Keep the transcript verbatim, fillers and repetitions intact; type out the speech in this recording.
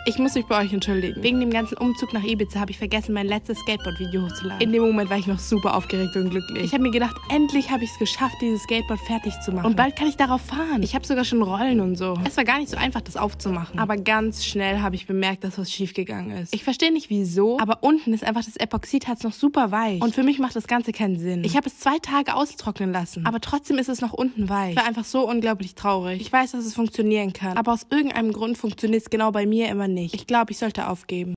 Ich muss mich bei euch entschuldigen. Wegen dem ganzen Umzug nach Ibiza habe ich vergessen, mein letztes Skateboard-Video hochzuladen. In dem Moment war ich noch super aufgeregt und glücklich. Ich habe mir gedacht, endlich habe ich es geschafft, dieses Skateboard fertig zu machen. Und bald kann ich darauf fahren. Ich habe sogar schon Rollen und so. Es war gar nicht so einfach, das aufzumachen. Aber ganz schnell habe ich bemerkt, dass was schiefgegangen ist. Ich verstehe nicht wieso, aber unten ist einfach das Epoxidharz noch super weich. Und für mich macht das Ganze keinen Sinn. Ich habe es zwei Tage austrocknen lassen, aber trotzdem ist es noch unten weich. Ich war einfach so unglaublich traurig. Ich weiß, dass es funktionieren kann, aber aus irgendeinem Grund funktioniert es genau bei mir immer nicht. Ich glaube, ich sollte aufgeben.